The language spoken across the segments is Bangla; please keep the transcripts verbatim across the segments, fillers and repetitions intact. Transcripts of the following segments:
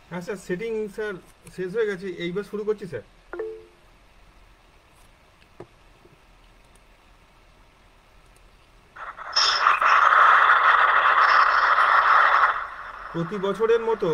হ্যাঁ স্যার, সেটিং স্যার শেষ হয়ে গেছে, এইবার শুরু করছি স্যার। প্রতি বছরের মতো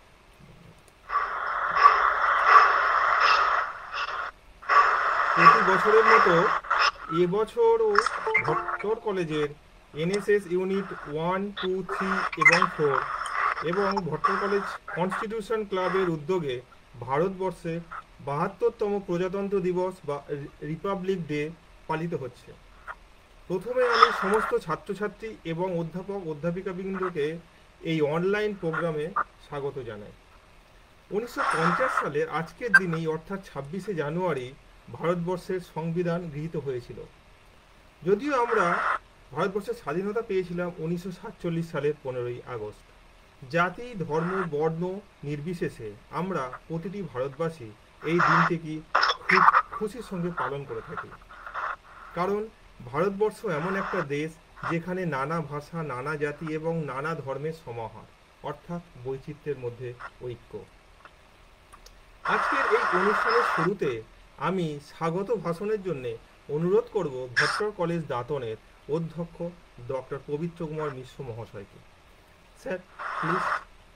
প্রতি বছরের মতো এবছরও ভট্টর কলেজের NSS unit one two three এবং ফোর এবং ভট্টর কলেজ কনস্টিটিউশন ক্লাবের উদ্যোগে ভারতবর্ষে বাহাত্তরতম প্রজাতন্ত্র দিবস বা রিপাবলিক ডে পালিত হচ্ছে। প্রথমে আমি সমস্ত ছাত্রছাত্রী এবং অধ্যাপক অধ্যাপিকাবৃন্দকে এই অনলাইন প্রোগ্রামে স্বাগত জানাই। উনিশশো পঞ্চাশ সালের আজকের দিনেই অর্থাৎ ছাব্বিশে জানুয়ারি ভারতবর্ষের সংবিধান গৃহীত হয়েছিল। যদিও আমরা ভারতবর্ষের স্বাধীনতা পেয়েছিলাম উনিশশো সাতচল্লিশ সালের পনেরোই আগস্ট। জাতি ধর্ম বর্ণ নির্বিশেষে আমরা প্রতিটি ভারতবাসী এই দিনটিকে খুব খুশির সঙ্গে পালন করে থাকি। কারণ ভারতবর্ষ এমন একটা দেশ যেখানে নানা ভাষা নানা জাতি এবং নানা ধর্মের সমাহার, অর্থাৎ বৈচিত্র্যের মধ্যে ঐক্য। আজকের এই অনুষ্ঠানের শুরুতে আমি স্বাগত ভাষণের জন্য অনুরোধ করব ভট্টর কলেজ দাঁতনের অধ্যক্ষ ডক্টর পবিত্র কুমার মিশ্র মহাশয়কে। Sir please.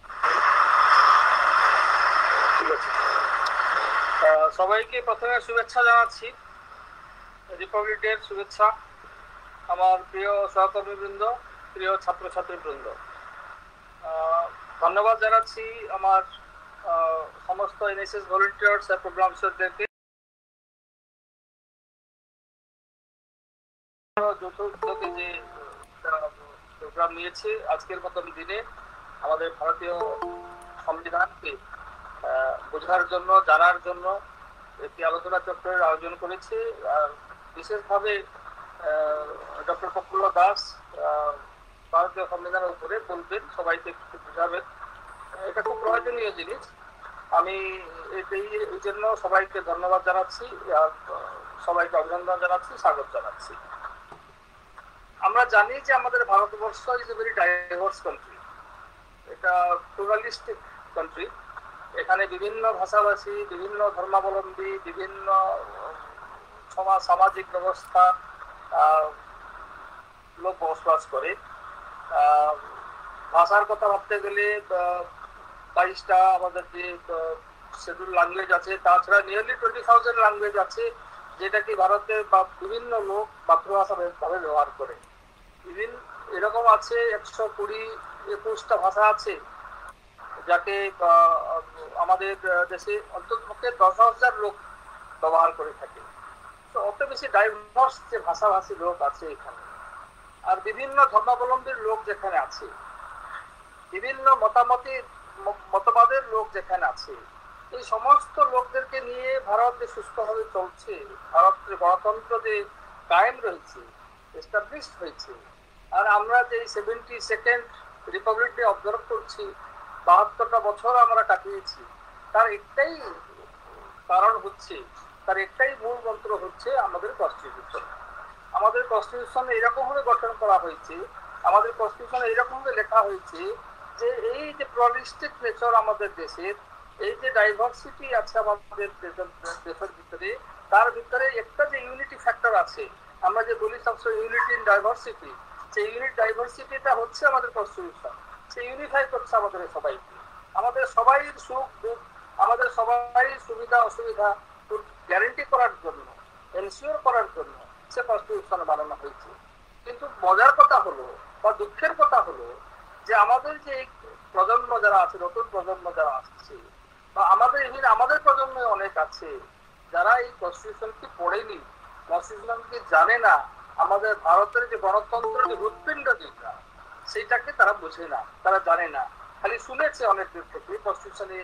ঠিক আছে। আহ, সবাইকে প্রথমে শুভেচ্ছা জানাচ্ছি, রিপাবলিক ডে শুভেচ্ছা। আমার প্রিয় সহকর্মীবৃন্দ, প্রিয় ছাত্রছাত্রীবৃন্দ, আহ, ধন্যবাদ জানাচ্ছি আমার আহ, সমস্ত এনএসএস ভলেন্টিয়ার্স আর প্রোগ্রামসদেরকে যৌথ উদ্যোগে যে প্রোগ্রাম নিয়েছে আজকের মতন দিনে আমাদের ভারতীয় সংবিধানকে আহ, বোঝার জন্য, জানার জন্য একটি আলোচনা চক্রের আয়োজন করেছে। আর বিশেষভাবে ডক্টর প্রফুল্ল দাস আহ, ভারতীয় সংবিধানের উপরে বলবেন, সবাইকে একটু বোঝাবেন। এটা খুব প্রয়োজনীয় জিনিস। আমি এই এই জন্য সবাইকে ধন্যবাদ জানাচ্ছি আর সবাইকে অভিনন্দন জানাচ্ছি, স্বাগত জানাচ্ছি। আমরা জানি যে আমাদের Bharatvarsha is a very diverse country. এটা প্লুরালিস্টিক কান্ট্রি। এখানে বিভিন্ন ভাষাভাষী, বিভিন্ন ধর্মাবলম্বী, বিভিন্ন সমাজ সামাজিক ব্যবস্থা লোক বসবাস করে। ভাষার কথা ভাবতে গেলে বাইশটা আমাদের যে শিডিউল ল্যাঙ্গুয়েজ আছে, তাছাড়া নিয়ারলি টোয়েন্টি থাউজেন্ড ল্যাঙ্গুয়েজ আছে যেটা কি ভারতে বা বিভিন্ন লোক মাতৃভাষা ভাবে ব্যবহার করে। ইভিন এরকম আছে একশো কুড়ি একুশটা ভাষা আছে যাকে আমাদের দেশে অন্ততপক্ষে দশ হাজার লোক ব্যবহার করে থাকে। তো অত বেশি ডাইভার্স যে ভাষাভাষী লোক আছে এখানে, আর বিভিন্ন ধর্মাবলম্বীর লোক যেখানে আছে, বিভিন্ন মতামতি মতবাদের লোক যেখানে আছে, এই সমস্ত লোকদেরকে নিয়ে ভারত যে সুস্থভাবে চলছে, ভারতের গণতন্ত্র যে কায়েম রয়েছে, এস্টাবলিশড হয়েছে, আর আমরা যে seventy second republic day observe করছি, বাহাত্তরটা বছর আমরা কাটিয়েছি, তার একটাই কারণ হচ্ছে, তার একটাই মূল মন্ত্র হচ্ছে আমাদের কনস্টিটিউশন। আমাদের কনস্টিটিউশন এরকম ভাবে গঠন করা হয়েছে, আমাদের কনস্টিটিউশন এরকম ভাবে লেখা হয়েছে যে এই যে প্লুরালিস্টিক নেচার আমাদের দেশের, এই যে ডাইভার্সিটি আছে আমাদের দেশের ভিতরে, তার ভিতরে একটা যে ইউনিটি ফ্যাক্টর আছে, আমরা যে বলি সবসময় ইউনিটি ইন ডাইভার্সিটি, সেই ইউনিট ডাইভার্সিটিটা হচ্ছে আমাদের কনস্টিটিউশন। সে ইউনিফাই করছে আমাদের সবাইকে, আমাদের সবাই সুখ দুঃখ, আমাদের সবাই সুবিধা অসুবিধা গ্যারেন্টি করার জন্য, এনশিওর করার জন্য সে কনস্টিটিউশন বানানো হয়েছে। কিন্তু মজার কথা হলো বা দুঃখের কথা হলো যে আমাদের যে প্রজন্ম যারা আছে, নতুন প্রজন্ম যারা আসছে, বা আমাদের ইভিন আমাদের প্রজন্মে অনেক আছে যারা এই কনস্টিটিউশনকে পড়েনি, কনস্টিটিউশনকে জানে না, আমাদের ভারতের যে গণতন্ত্রের যে হৃৎপিণ্ড যেটা, সেইটাকে তারা বোঝে না, তারা জানে না, খালি শুনেছে অনেক দূর থেকে। কনস্টিটিউশনে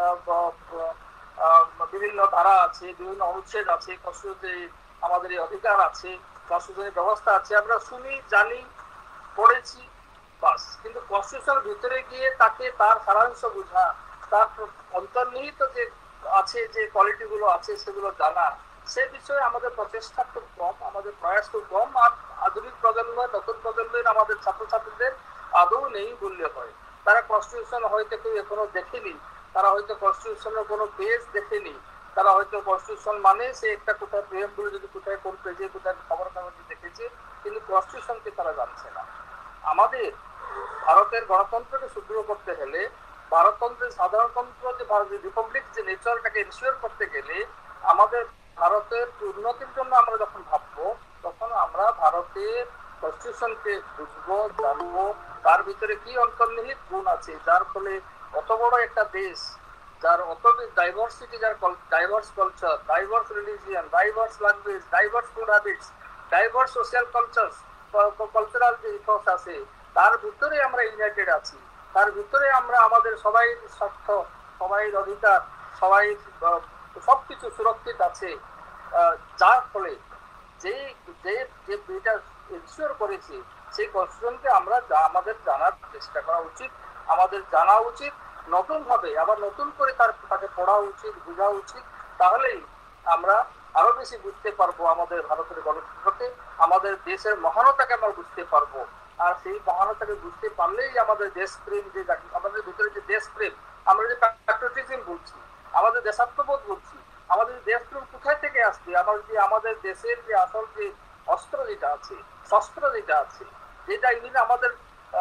বিভিন্ন ধারা আছে, বিভিন্ন অনুচ্ছেদ আছে, কনস্টিটিউশনে আমাদের এই অধিকার আছে, কনস্টিটিউশনের ব্যবস্থা আছে, আমরা শুনি, জানি, পড়েছি, বাস। কিন্তু কনস্টিটিউশনের ভিতরে গিয়ে তাকে তার সারাংশ বোঝা, তার অন্তর্নিহিত যে আছে যে কোয়ালিটি গুলো আছে সেগুলো জানা, সে বিষয়ে আমাদের প্রচেষ্টা খুব কম, আমাদের প্রয়াস খুব কম। আর আধুনিক প্রজন্ম, নতুন প্রজন্মের আমাদের ছাত্রছাত্রীদের আদৌ নেই বললে হয়। তারা কনস্টিটিউশন হয়তো কেউ এখনো দেখেনি, তারা হয়তো কনস্টিটিউশনের কোনো পেজ দেখেনি, তারা হয়তো কনস্টিটিউশন মানে সে একটা কোথায় প্রেমগুলো যদি কোথায় কোন পেজে কোথায় খবর কাগজে দেখেছে, কিন্তু কনস্টিটিউশনকে তারা জানছে না। আমাদের ভারতের গণতন্ত্রকে সুদৃঢ় করতে গেলে, ভারততন্ত্রের সাধারণতন্ত্র যে ভারতের রিপাবলিক যে নেচারটাকে এনশিওর করতে গেলে, আমাদের ভারতের উন্নতির জন্য আমরা যখন ভাববো, তখন আমরা ভারতের কনস্টিটিউশনকে বুঝবো, জানবো, তার ভিতরে কি অন্তর্নিহিত গুণ আছে, যার ফলে অত বড় একটা দেশ, যার অত ডাইভার্সিটি, যার diverse culture, diverse religion, diverse language, diverse food habits, diverse social culture, cultural যে ইথস আছে, তার ভিতরে আমরা ইউনাইটেড আছি, তার ভিতরে আমরা আমাদের সবাই স্বার্থ, সবাই অধিকার, সবাই সবকিছু সুরক্ষিত আছে, যার ফলে যে যে যেটা এনশিওর করেছে সেই কনস্টিটিউশনকে আমরা আমাদের জানার চেষ্টা করা উচিত, আমাদের জানা উচিত, নতুন ভাবে আবার নতুন করে তার তাকে পড়া উচিত, বোঝা উচিত। তাহলেই আমরা আরো বেশি বুঝতে পারবো আমাদের ভারতের গণতন্ত্রকে, আমাদের দেশের মহানতাকে আমরা বুঝতে পারবো। আর সেই মহানতাকে বুঝতে পারলেই আমাদের দেশপ্রেম, যে আমাদের ভিতরে যে দেশপ্রেম, আমরা যে প্যাট্রিয়টিজম বলছি, আমাদের দেশাত্মবোধ বলছি, আমাদের দেশপ্রেম কোথায় থেকে আসবে? আমার যে আমাদের দেশের যে আসল যে অস্ত্র যেটা আছে, শস্ত্র যেটা আছে, যেটা ইনি আমাদের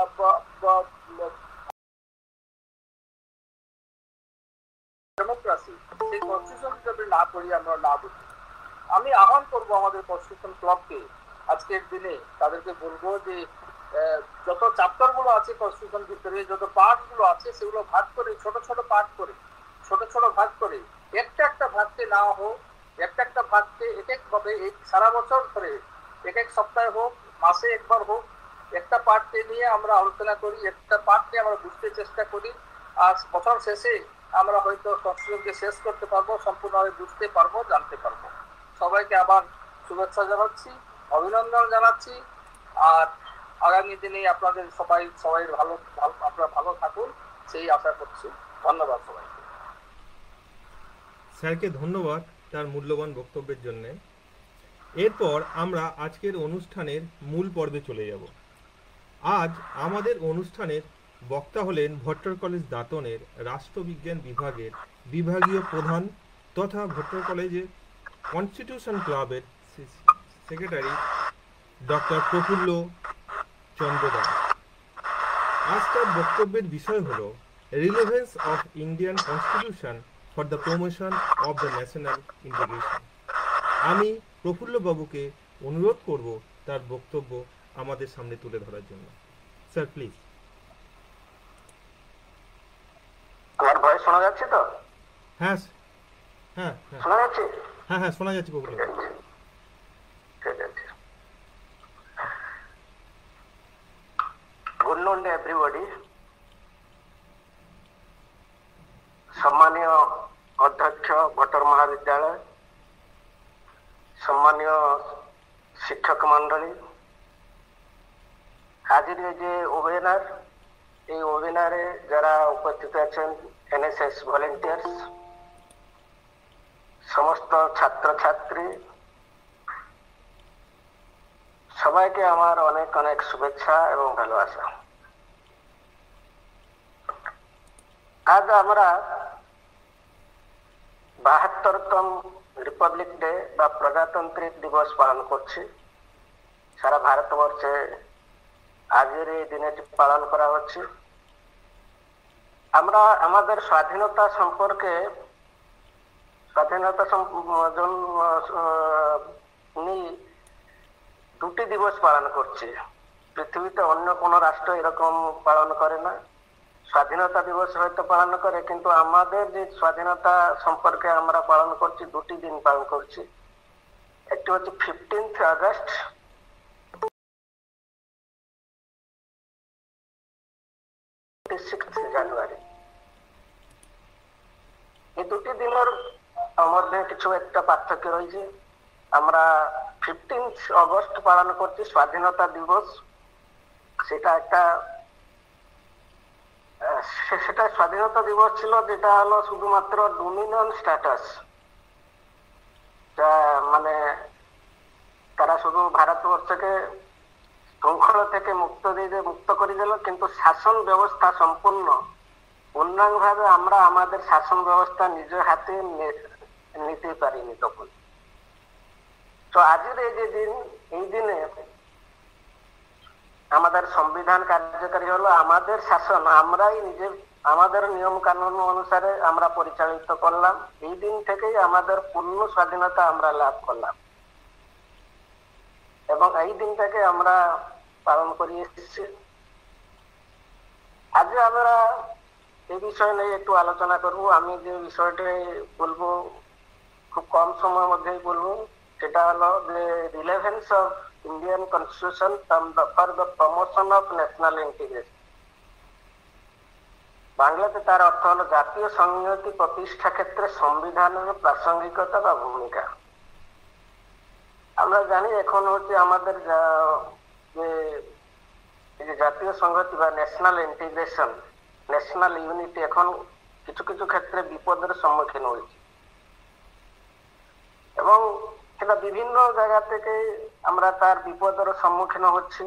ডেমোক্রেসি, সেই কনস্টিটিউশন যদি না পড়ি, আমরা না বুঝি। আমি আহ্বান করবো আমাদের কনস্টিটিউশন ক্লাবকে, আজকের দিনে তাদেরকে বলবো যে যত চ্যাপ্টার গুলো আছে কনস্টিটিউশন ভিতরে, যত পার্ট গুলো আছে, সেগুলো ভাগ করে, ছোট ছোট পার্ট করে, ছোট ছোট ভাগ করে, একটা একটা ভাগকে না হোক, একটা একটা ভাগকে এক এক ভাবে সারা বছর ধরে, এক এক সপ্তাহে হোক, মাসে একবার হোক, একটা পার্টকে নিয়ে আমরা আলোচনা করি, একটা পার্টকে আমরা বুঝতে চেষ্টা করি। আর বছর শেষে আমরা হয়তো কনস্টিটিউশনকে শেষ করতে পারবো, সম্পূর্ণভাবে বুঝতে পারবো, জানতে পারবো। সবাইকে আবার শুভেচ্ছা জানাচ্ছি, অভিনন্দন জানাচ্ছি। আর আগামী দিনে আপনাদের সবাই সবাই ভালো আপনারা ভালো থাকুন, সেই আশা করছি। ধন্যবাদ সবাইকে। স্যারকে ধন্যবাদ তার মূল্যবান বক্তব্যের জন্য। এরপর আমরা আজকের অনুষ্ঠানের মূল পর্বে চলে যাব। আজ আমাদের অনুষ্ঠানের বক্তা হলেন ভট্টর কলেজ দাঁতনের রাষ্ট্রবিজ্ঞান বিভাগের বিভাগীয় প্রধান তথা ভট্টর কলেজের কনস্টিটিউশন ক্লাবের সেক্রেটারি ডক্টর প্রফুল্ল চন্দ্র দাস। আজ তার বক্তব্যের বিষয় হল relevance of Indian constitution for the promotion of the national integration. আমি প্রফুল্ল বাবুকে অনুরোধ করব তার বক্তব্য আমাদের সামনে তুলে ধরার জন্য। Sir please. আমার ভয়েস শোনা যাচ্ছে তো? হ্যাঁ হ্যাঁ হ্যাঁ শোনা যাচ্ছে? হ্যাঁ হ্যাঁ শোনা যাচ্ছে প্রফুল্ল। ঠিক আছে। গুড নুন এভরিবডি। সম্মানীয় অধ্যক্ষ ভট্টর মহাবিদ্যালয়, সম্মানীয় শিক্ষক মন্ডলী, আজকের এই যে ওয়েবিনার, এই ওয়েবিনারে যারা উপস্থিত আছেন এনএসএস ভলেন্টিয়ার্স, সমস্ত ছাত্রছাত্রী, সবাইকে আমার অনেক অনেক শুভেচ্ছা এবং ভালোবাসা। আজ আমরা বাহাত্তরতম রিপাবলিক ডে বা প্রজাতান্ত্রিক দিবস পালন করছি। সারা ভারতবর্ষে আজকের এই দিনটি পালন করা হচ্ছে। আমরা আমাদের স্বাধীনতা সম্পর্কে স্বাধীনতা নিয়ে দুটি দিবস পালন করছি। পৃথিবীতে অন্য কোনো রাষ্ট্র এরকম পালন করে না। স্বাধীনতা দিবস হয়তো পালন করে, কিন্তু আমাদের যে স্বাধীনতা সম্পর্কে আমরা পালন করছি, দুটি দিন পালন করছি। একটি হচ্ছে ফিফটিন্থ আগস্ট, জানুয়ারি। এই দুটি দিনের মধ্যে কিছু একটা পার্থক্য রয়েছে। আমরা ফিফটিন্থ আগস্ট পালন করছি স্বাধীনতা দিবস। সেটা একটা সেটা স্বাধীনতা দিবস ছিল, যেটা হলো শুধুমাত্র ডোমিনিয়ন স্ট্যাটাস, মানে তারা শুধু ভারতবর্ষকে শৃঙ্খলা থেকে মুক্ত দিয়ে মুক্ত করে দিল, কিন্তু শাসন ব্যবস্থা সম্পূর্ণ অন্য পূর্ণাঙ্গভাবে আমরা আমাদের শাসন ব্যবস্থা নিজের হাতে নে- নিতে পারিনি তখন। তো আজকের এই যে দিন, এই দিনে আমাদের সংবিধান কার্যকারী হলো, আমাদের শাসন আমরাই নিজের আমাদের নিয়ম কানুন অনুসারে আমরা পরিচালিত করলাম। এই দিন থেকেই আমাদের পূর্ণ স্বাধীনতা আমরা লাভ করলাম এবং এই দিনটাকে আমরা পালন করে এসেছি। আজ আমরা এই বিষয় নিয়ে একটু আলোচনা করব। আমি যে বিষয়টি বলবো খুব কম সময়ের মধ্যেই বলবো, সেটা হলো যে relevance of Indian constitution for the promotion of national integration. বাংলাতে তার অর্থ হলো জাতীয় সংহতি প্রতিষ্ঠা ক্ষেত্রে সংবিধানের প্রাসঙ্গিকতা বা ভূমিকা। আমরা জানি এখন হচ্ছে আমাদের যা- যে এই যে জাতীয় সংহতি বা ন্যাশনাল ইন্টিগ্রেশন, ন্যাশনাল ইউনিটি এখন কিছু কিছু ক্ষেত্রে বিপদের সম্মুখীন হয়েছে এবং সেটা বিভিন্ন জায়গা থেকে আমরা তার বিপদের সম্মুখীন হচ্ছি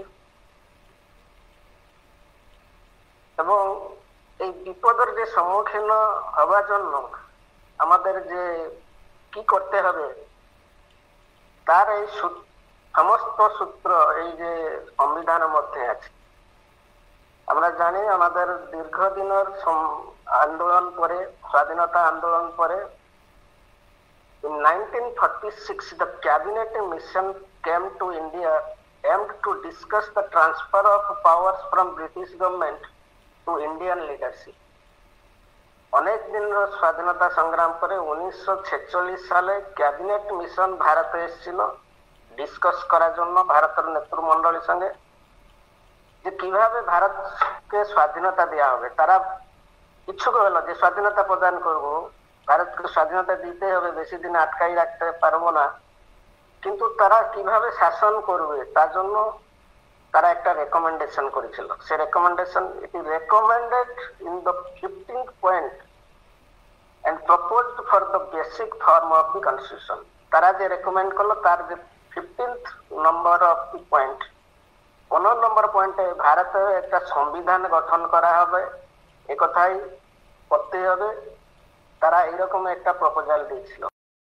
এবং এই বিপদের যে সম্মুখীন হওয়ার জন্য আমাদের যে কি করতে হবে তার এই সূ- সমস্ত সূত্র এই যে সংবিধানের মধ্যে আছে। আমরা জানি আমাদের দীর্ঘদিনের সম- আন্দোলন পরে, স্বাধীনতা আন্দোলন পরে, in nineteen forty-six the cabinet mission came to India aimed to discuss the transfer of powers from British government to Indian leadership. অনেক দিনের স্বাধীনতা সংগ্রাম করে উনিশশো ছেচল্লিশ সালে ক্যাবিনেট মিশন ভারতে এসেছিল ডিসকাস করার জন্য ভারতের নেতৃমণ্ডলীর সঙ্গে, যে কিভাবে ভারতকে স্বাধীনতা দেওয়া হবে। তারা ইচ্ছুক হলো যে স্বাধীনতা প্রদান করব, ভারতকে স্বাধীনতা দিতে হবে, বেশি দিন আটকাই রাখতে পারবো না, কিন্তু তারা কিভাবে শাসন করবে তার জন্য তারা একটা রেকমেন্ডেশন করেছিল। সে recommendation it is recommended in the fifteenth point and proposed for the basic form of the constitution. তারা যে রেকমেন্ড করলো তার যে fifteenth number of the point, পনেরো নম্বর পয়েন্টে ভারতে একটা সংবিধান গঠন করা হবে, একথাই করতে হবে। তারা এইরকম একটা প্রপোজাল দিয়েছিল।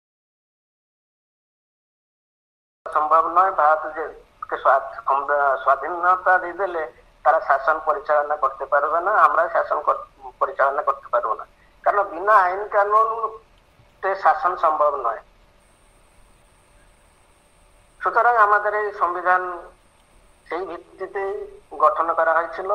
সম্ভব নয়, ভারত যে কে স্বা- আমরা স্বাধীনতা দিয়ে দিলে তারা শাসন পরিচালনা করতে পারবে না, আমরা শাসন কর- পরিচালনা করতে পারবো না, কারণ বিনা আইন কানুন শাসন সম্ভব নয়। সুতরাং আমাদের এই সংবিধান সেই ভিত্তিতেই গঠন করা হয়েছিল।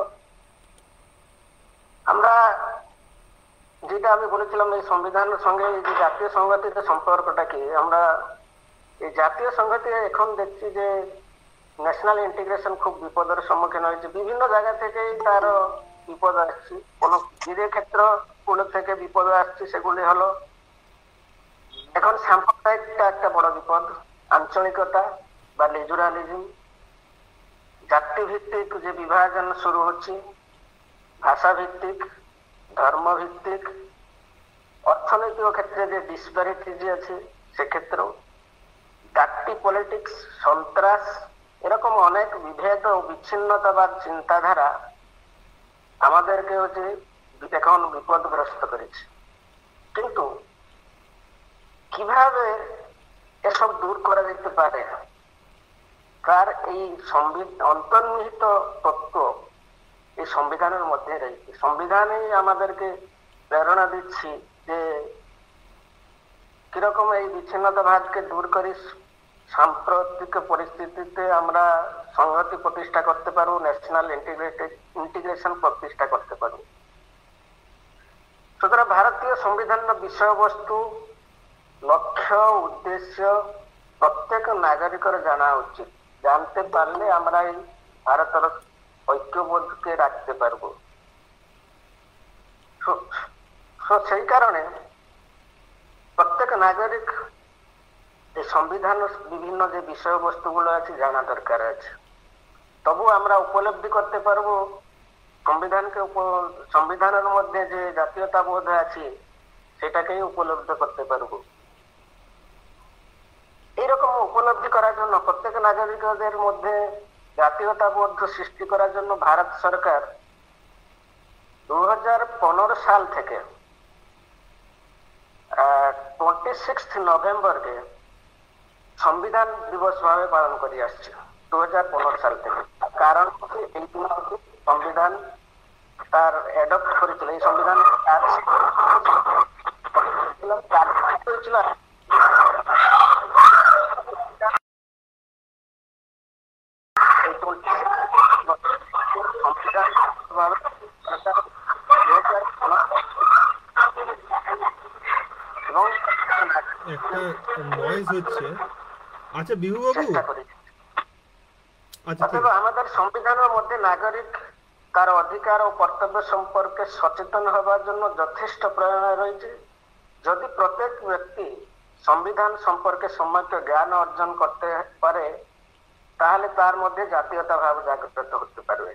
আমরা যেটা আমি বলেছিলাম এই সংবিধানের সঙ্গে এই যে জাতীয় সংহতির সম্পর্কটা কি, আমরা এই জাতীয় সংহতি এখন দেখছি যে ন্যাশনাল ইন্টিগ্রেশন খুব বিপদের সম্মুখীন হয়েছে। বিভিন্ন জায়গা থেকেই তার বিপদ আসছে, কোন যে ক্ষেত্র গুলো থেকে বিপদ আসছে সেগুলি হলো এখন সাম্প্রদায়িকটা একটা বড় বিপদ, আঞ্চলিকতা বা লিজুরালিজম, জাতি ভিত্তিক যে বিভাজন শুরু হচ্ছে, ভাষা ভিত্তিক, ধর্ম ভিত্তিক, অর্থনৈতিক ক্ষেত্রে যে ডিসপ্যারিটি যে আছে সেক্ষেত্রেও, ডাকটি পলিটিক্স, সন্ত্রাস, এরকম অনেক বিভেদ ও বিচ্ছিন্নতাবাদ চিন্তাধারা আমাদেরকে হচ্ছে এখন বিপদগ্রস্ত করেছে। কিন্তু কিভাবে এসব দূর করা যেতে পারে তার এই সংবিধান অন্তর্নিহিত তত্ত্ব এই সংবিধানের মধ্যে রয়েছে। সংবিধানেই আমাদেরকে প্রেরণা দিচ্ছি যে কিরকম এই বিচ্ছিন্নতাবাদকে দূর করে সাম্প্রতিক পরিস্থিতিতে আমরা সংহতি প্রতিষ্ঠা করতে পারবো, ন্যাশনাল ইন্টিগ্রেটেড ইন্টিগ্রেশন প্রতিষ্ঠা করতে পারবো। সুতরাং ভারতীয় সংবিধানের বিষয়বস্তু, লক্ষ্য, উদ্দেশ্য প্রত্যেক নাগরিকের জানা উচিত। জানতে পারলে আমরা এই ভারতের ঐক্যবোধকে রাখতে পারবো। সেই কারণে প্রত্যেক নাগরিক এই সংবিধানের বিভিন্ন যে বিষয়বস্তুগুলো আছে জানা দরকার আছে। তবু আমরা উপলব্ধি করতে পারবো সংবিধানকে, সংবিধানের মধ্যে যে জাতীয়তাবোধ আছে সেটাকেই উপলব্ধি করতে পারবো। এইরকম উপলব্ধি করার জন্য প্রত্যেক নাগরিকদের মধ্যে জাতীয়তাবোধ সৃষ্টি করার জন্য ভারত সরকার দু হাজার পনেরো সাল থেকে টোয়েন্টি সিক্স নভেম্বরকে সংবিধান দিবস ভাবে পালন করে আসছে দু হাজার পনেরো সাল থেকে। কারণ হচ্ছে এই দিন সংবিধান তার অ্যাডপ্ট করেছিল, এই সংবিধান করেছিল একটা নয়েজ হচ্ছে। আচ্ছা বিভু বাবু, চেষ্টা করি। আচ্ছা ঠিক অতএব আছে। আমাদের সংবিধানের মধ্যে নাগরিক তার অধিকার ও কর্তব্য সম্পর্কে সচেতন হবার জন্য যথেষ্ট প্রেরণা রয়েছে। যদি প্রত্যেক ব্যক্তি সংবিধান সম্পর্কে সম্যক জ্ঞান অর্জন করতে পারে তাহলে তার মধ্যে জাতীয়তা ভাব জাগ্রত হতে পারবে।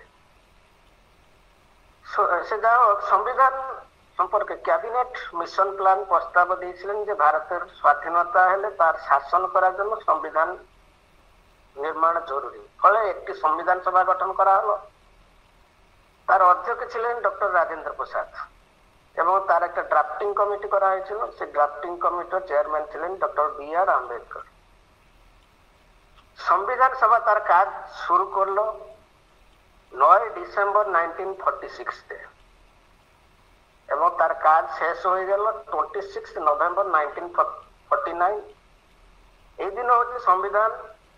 সে যা হোক, সংবিধান সম্পর্কে ক্যাবিনেট মিশন প্ল্যান প্রস্তাব দিয়েছিলেন যে ভারতের স্বাধীনতা হলে তার শাসন করার জন্য সংবিধান নির্মাণ জরুরি। ফলে একটি সংবিধান সভা গঠন করা হলো। তার অধ্যক্ষ ছিলেন ডক্টর রাজেন্দ্র প্রসাদ এবং তার একটা ড্রাফটিং কমিটি করা হয়েছিল। সেই ড্রাফটিং কমিটির চেয়ারম্যান ছিলেন ডক্টর বি আর আম্বেদকর। সংবিধান সভা তার কাজ শুরু করলো নয় ডিসেম্বর নাইনটিন ফর্টি সিক্সে এবং তার কাজ শেষ হয়ে গেল twenty six November nineteen forty nine. এই দিন হচ্ছে সংবিধান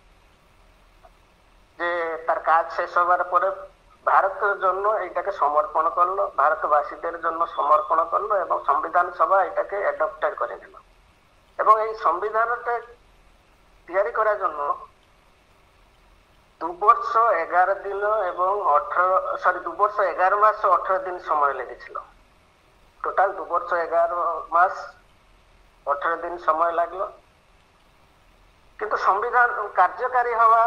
যে তার কাজ শেষ হবার পরে ভারতের জন্য এটাকে সমর্পণ করলো, ভারতবাসীদের জন্য সমর্পণ করলো এবং সংবিধান সভা এটাকে অ্যাডপ্টেড করে দিল। এবং এই সংবিধানটা তৈরি করার জন্য দু বর্ষ এগারো দিন এবং অঠেরো সরি দু বর্ষ এগারো মাস অঠেরো দিন সময় লেগেছিল। টোটাল দু বর্ষ এগারো মাস অঠেরো দিন সময় লাগলো। কিন্তু সংবিধান কার্যকারী হওয়া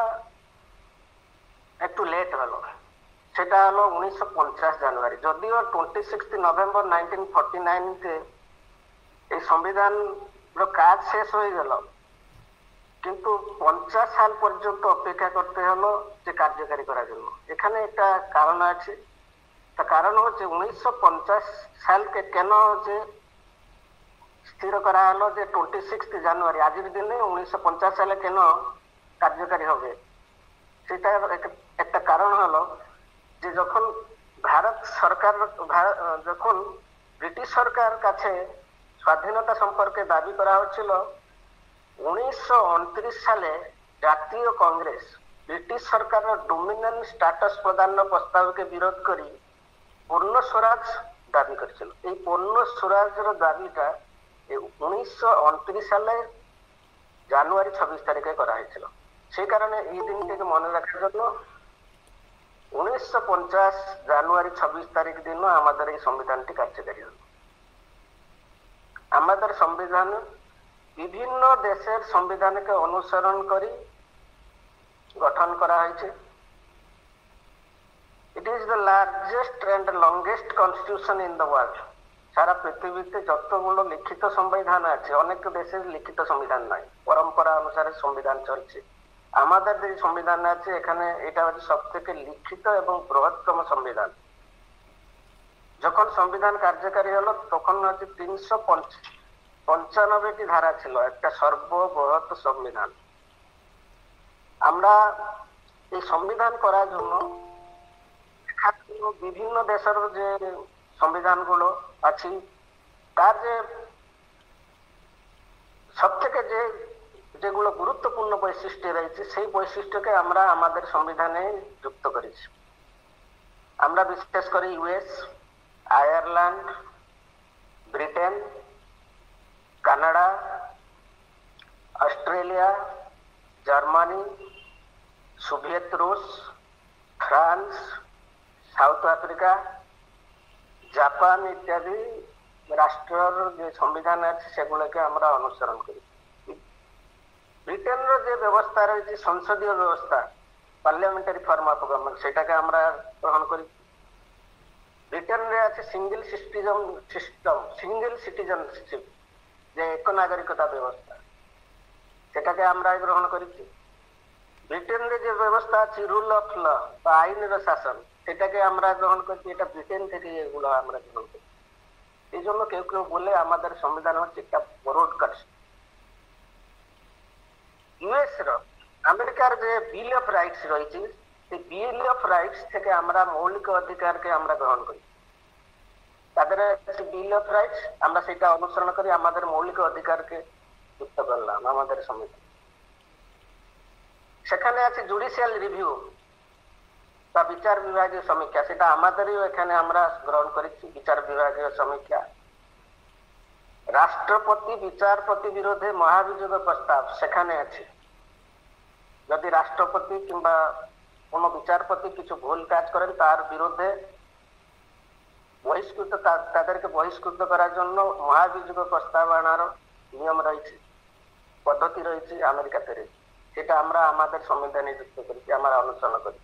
একটু লেট হলো। সেটা হলো উনিশশো পঞ্চাশ জানুয়ারি। যদিও twenty six November nineteen forty নাইনতে এই সংবিধান কাজ শেষ হয়ে গেল, কিন্তু পঞ্চাশ সাল পর্যন্ত অপেক্ষা করতে হলো যে কার্যকারী করার জন্য। এখানে একটা কারণ আছে। তা কারণ হচ্ছে উনিশশো পঞ্চাশ সালকে কেন হচ্ছে স্থির করা হলো যে টোয়েন্টি সিক্স জানুয়ারি আজকের দিনে উনিশশো পঞ্চাশ সালে কেন কার্যকারী হবে। সেটা একটা কারণ হলো যে যখন ভারত সরকার যখন ব্রিটিশ সরকার কাছে স্বাধীনতা সম্পর্কে দাবি করা হচ্ছিল, উনিশশো উনত্রিশ সালে জাতীয় কংগ্রেস ব্রিটিশ সরকারের ডোমিনিয়ন স্ট্যাটাস প্রদান প্রস্তাবকে বিরোধ করে পূর্ণ স্বরাজ দাবি করেছিল। এই পূর্ণ স্বরাজের দাবিটা উনিশশো উনত্রিশ সালে জানুয়ারি ছাব্বিশ তারিখে করা হয়েছিল। সেই কারণে এই দিনটিকে মনে রাখার জন্য উনিশশো পঞ্চাশ জানুয়ারি ছাব্বিশ তারিখ দিনও আমাদের এই সংবিধানটি কার্যকারী হল। আমাদের সংবিধান বিভিন্ন দেশের সংবিধানকে অনুসরণ করে গঠন করা হয়েছে। It is the largest and longest constitution in the world. সারা পৃথিবীতে যতগুলো লিখিত সংবিধান আছে, অনেক দেশের লিখিত সংবিধান নাই, পরম্পরা অনুসারে সংবিধান চলছে। আমাদের যে সংবিধান আছে এখানে এটা হচ্ছে সব থেকে লিখিত এবং বৃহত্তম সংবিধান। যখন সংবিধান কার্যকারী হলো তখন হচ্ছে তিনশো পঞ্চানব্বইটি ধারা ছিল, একটা সর্ববৃহৎ সংবিধান। আমরা এই সংবিধান করার জন্য বিভিন্ন দেশের যে সংবিধানগুলো আছে তার যে সব থেকে যে যেগুলো গুরুত্বপূর্ণ বৈশিষ্ট্য রয়েছে সেই বৈশিষ্ট্যকে আমরা আমাদের সংবিধানে যুক্ত করেছি। আমরা বিশেষ করে US, Ireland, Britain, Canada, Australia, Germany, Soviet রুশ, ফ্রান্স, সাউথ আফ্রিকা, জাপান ইত্যাদি রাষ্ট্রের যে সংবিধান আছে সেগুলোকে আমরা অনুসরণ করি। ব্রিটেনের যে ব্যবস্থা রয়েছে সংসদীয় ব্যবস্থা, পার্লামেন্টারি ফর্ম অফ গভর্নমেন্ট, সেটাকে আমরা গ্রহণ করি। ব্রিটেনে আছে single citizen system, single citizenship, যে এক নাগরিকতা ব্যবস্থা, সেটাকে আমরা গ্রহণ করেছি। ব্রিটেনের যে ব্যবস্থা আছে রুল অফ ল বা আইনের শাসন, সেটাকে আমরা গ্রহণ করছি, এটা ব্রিটেন থেকে এগুলো আমরা গ্রহণ করছি। এই জন্য কেউ কেউ বলে আমাদের সংবিধান হচ্ছে একটা বরোড কাটছে। ইউএস র আমেরিকার যে বিল অফ রাইটস রয়েছে, সেই বিল অফ রাইটস থেকে আমরা মৌলিক অধিকারকে আমরা গ্রহণ করি। তাদের বিল অফ রাইটস, আমরা সেটা অনুসরণ করি, আমাদের মৌলিক অধিকারকে যুক্ত করলাম আমাদের সংবিধান। সেখানে আছে জুডিশিয়াল রিভিউ বা বিচার বিভাগীয় সমীক্ষা, সেটা আমাদেরও এখানে আমরা গ্রহণ করেছি, বিচার বিভাগীয় সমীক্ষা। রাষ্ট্রপতি বিচারপতি বিরুদ্ধে মহাভিযোগ প্রস্তাব সেখানে আছে। যদি রাষ্ট্রপতি কিংবা কোনো বিচারপতি কিছু ভুল কাজ করেন, তার বিরুদ্ধে বহিষ্কৃত তাদেরকে বহিষ্কৃত করার জন্য মহাভিযোগ প্রস্তাব আনার নিয়ম রয়েছে, পদ্ধতি রয়েছে আমেরিকাতে রয়েছে। সেটা আমরা আমাদের সংবিধানে যুক্ত করেছি, আমরা অনুসরণ করি।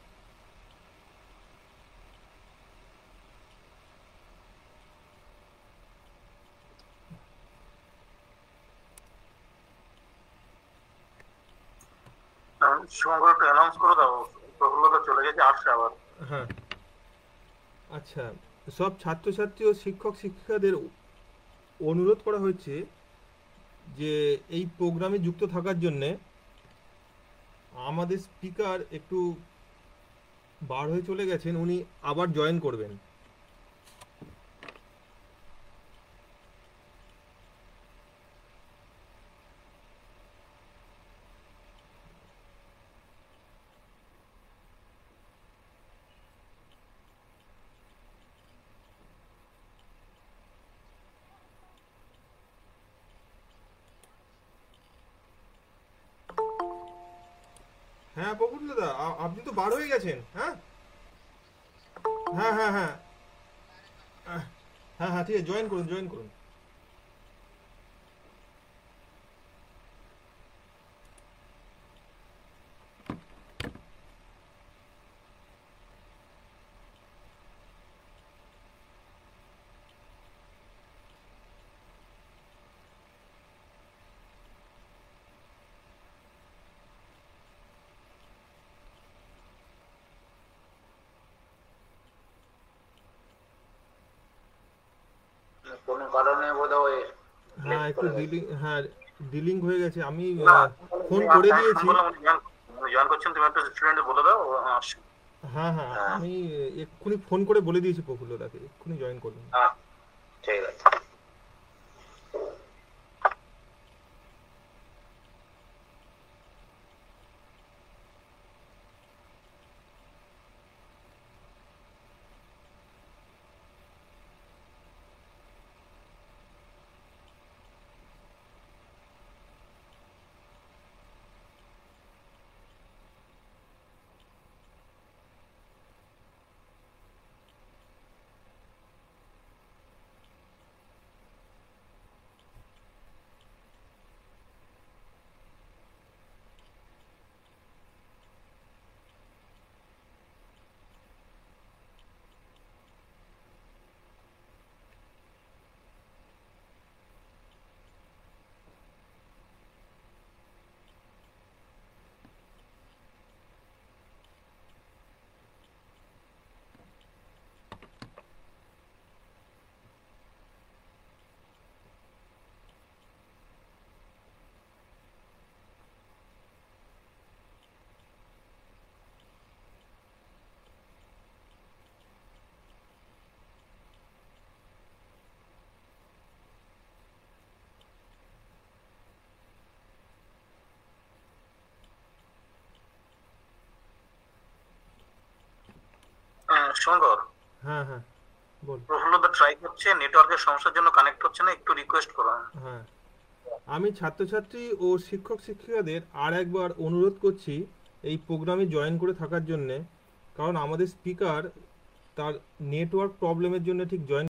শুভঙ্কর একটু অ্যানাউন্স করে দাও, প্রফুল্লতা চলে গেছে, আসছে আবার। হ্যাঁ, আচ্ছা, সব ছাত্রছাত্রী ও শিক্ষক শিক্ষিকাদের অনুরোধ করা হয়েছে যে এই প্রোগ্রামে যুক্ত থাকার জন্যে। আমাদের স্পিকার একটু বার হয়ে চলে গেছেন, উনি আবার জয়েন করবেন। হ্যাঁ প্রফুল্ল দা, আ- আপনি তো বার হয়ে গেছেন। হ্যাঁ হ্যাঁ হ্যাঁ হ্যাঁ আহ, হ্যাঁ হ্যাঁ ঠিক আছে, জয়েন করুন জয়েন করুন। কোনো কারণে বোধহয় হ্যাঁ একটু ডিলিং, হ্যাঁ ডিলিং হয়ে গেছে। আমি না, ফোন করে দিয়েছি। জয়েন করছেন, তুমি একটা স্টুডেন্ট বলে দাও ও আসছে। হ্যাঁ হ্যাঁ হ্যাঁ। আমি এক্ষুনি ফোন করে বলে দিয়েছি প্রফুল্লদাকে, এক্ষুনি জয়েন করবেন। হ্যাঁ ঠিক আছে। শুভঙ্কর, হ্যাঁ হ্যাঁ বল। প্রফুল্লতা ট্রাই করছে, নেটওয়ার্কের সমস্যার জন্য কানেক্ট হচ্ছে না, একটু রিকোয়েস্ট করো। হ্যাঁ, আমি ছাত্রছাত্রী ও শিক্ষক শিক্ষিকাদের আর একবার অনুরোধ করছি এই প্রোগ্রামে জয়েন করে থাকার জন্যে, কারণ আমাদের স্পিকার তার নেটওয়ার্ক প্রবলেমের জন্য ঠিক জয়েন